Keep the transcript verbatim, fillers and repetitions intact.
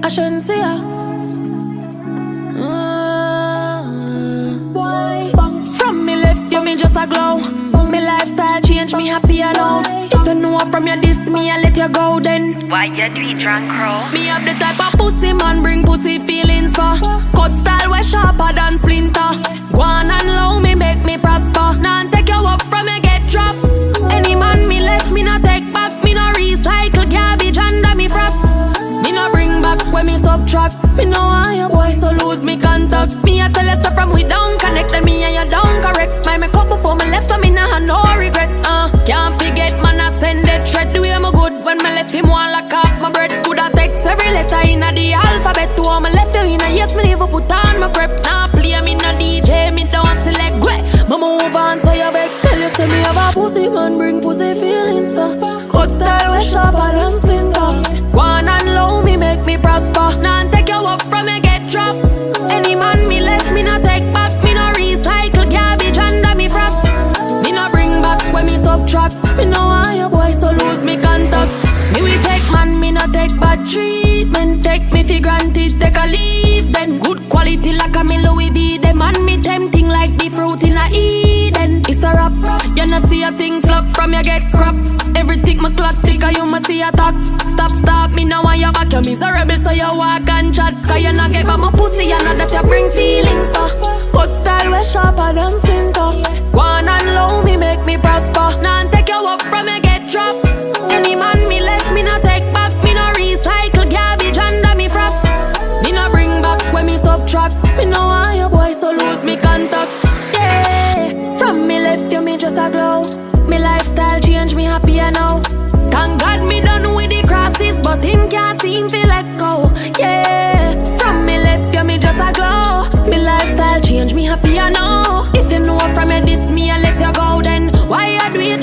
I shouldn't see ya. Mm. Why? From me left you, me just a glow. Me lifestyle change, me happy I know. If you know from your diss me, I let you go then. Why you do it drunk, crow? Me have the type of pussy man bring pussy feelings for. Cut style way sharper than splinter. Go on and low me make me prosper. Now take you up from you get dropped. Any man me left me no take back. Me no recycle garbage under me frock. Me no bring back when me subtract. Me know how your boy so lose me contact. Me I tell you so from we down connect and me and you down correct. My make up before me left so me nah have no regret. Uh, can't forget man I send that threat. The way me good when me left him one lock off my breath. Coulda text every letter in the alphabet. To all me left you in a yes me never put on my prep. Now nah, play me no D J me don't select. Me move on so your vex. Tell you say me have a pussy man bring pussy feelings for. Cut style way sharper than splinter. Go on and low me make me prosper. Now take you up from you get dropped. Any man me left me no take back. Me no recycle garbage under me frock. Me no bring back when me subtract. Me know how your boy so lose me contact. Me we take man me no take bad treatment. Take me for granted take a leave then. Good quality like a me Louis V. The man me tempting like the fruit in a Eden. It's a rap. You no see a thing flop from you get crap. Every tick my clock tick you must see a talk. Stop stop me now on your back. You miserable so you walk and chat. Cause you not get by my pussy. You know that you bring feelings for. Cut style way sharper than splinter. Go on and low me make me prosper. Now take you up from you get dropped. Any man me left me no take back. Me no recycle garbage under me frock. Me no bring back when me subtract. Me know how your boy so lose me contact. Yeah, from me left you me just a glow. Me lifestyle change me happy I know. Thank God me done with the crosses, but him can't seem to let go. Yeah, from me left you me just a glow. Me lifestyle change me happy I know. If you know from me this me I let you go then. Why you do it